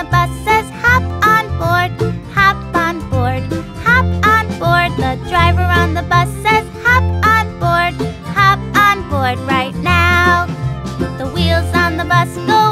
the bus says hop on board, hop on board, hop on board. The driver on the bus says hop on board right now. The wheels on the bus go